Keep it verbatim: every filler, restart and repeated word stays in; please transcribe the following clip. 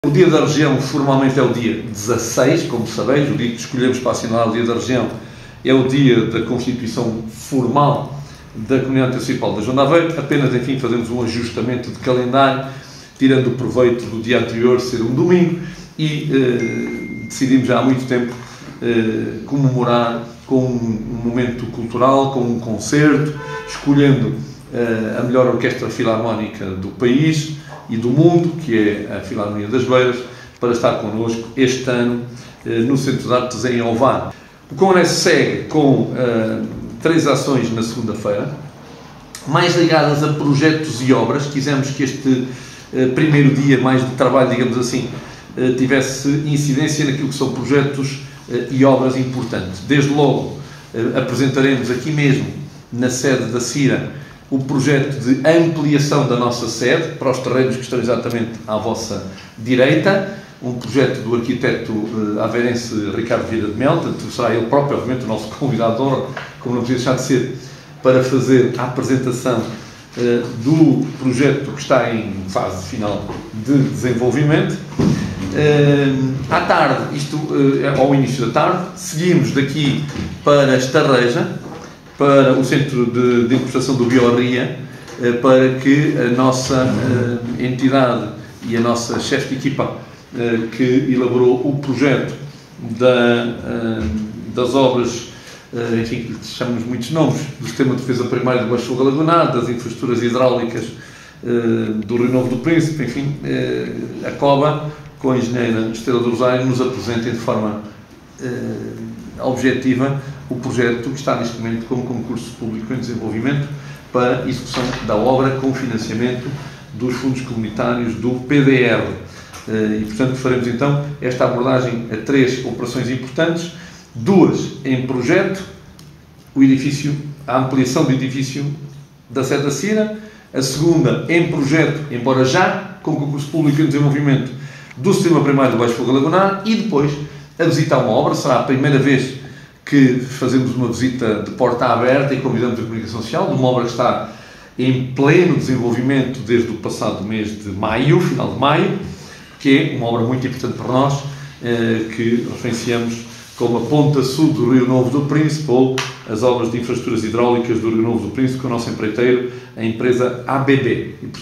O Dia da Região formalmente é o dia dezasseis, como sabeis, o dia que escolhemos para assinalar o Dia da Região é o dia da constituição formal da Comunidade Municipal da João de Aveiro. Apenas, enfim, fazemos um ajustamento de calendário, tirando o proveito do dia anterior ser um domingo e eh, decidimos já há muito tempo eh, comemorar com um momento cultural, com um concerto, escolhendo eh, a melhor orquestra filarmónica do país e do mundo, que é a Filarmonia das Beiras, para estar connosco este ano eh, no Centro de Artes em Ovar. O Congresso segue com eh, três ações na segunda-feira, mais ligadas a projetos e obras. Quisemos que este eh, primeiro dia mais de trabalho, digamos assim, eh, tivesse incidência naquilo que são projetos eh, e obras importantes. Desde logo eh, apresentaremos aqui mesmo, na sede da CIRA, o projeto de ampliação da nossa sede para os terrenos que estão exatamente à vossa direita, um projeto do arquiteto uh, aveirense Ricardo Vieira de Mel, portanto será ele próprio, obviamente, o nosso convidado de honra, como não podia deixar de ser, para fazer a apresentação uh, do projeto que está em fase final de desenvolvimento. Uh, à tarde, isto uh, é ao início da tarde, seguimos daqui para Estarreja, para o Centro de, de Importação do Biorria, para que a nossa uh, entidade e a nossa chefe de equipa uh, que elaborou o projeto da, uh, das obras, uh, enfim, que chamamos muitos nomes, do Sistema de Defesa Primária do Baixo Fogo Lagunado, das infraestruturas hidráulicas uh, do Rio Novo do Príncipe, enfim, uh, a COBA, com a engenheira Estela do Rosário, nos apresentem de forma uh, objetiva o projeto que está neste momento como concurso público em desenvolvimento para execução da obra com financiamento dos fundos comunitários do P D R. E, portanto, faremos então esta abordagem a três operações importantes, duas em projeto, o edifício, a ampliação do edifício da sede da CIRA, a segunda em projeto, embora já com concurso público em desenvolvimento do Sistema Primário do Baixo Fogo Lagunado, e depois a visitar uma obra. Será a primeira vez que fazemos uma visita de porta aberta e convidamos a comunicação social, de uma obra que está em pleno desenvolvimento desde o passado mês de maio, final de maio, que é uma obra muito importante para nós, eh, que referenciamos como a Ponta Sul do Rio Novo do Príncipe, ou as obras de infraestruturas hidráulicas do Rio Novo do Príncipe, com o nosso empreiteiro, a empresa A B B.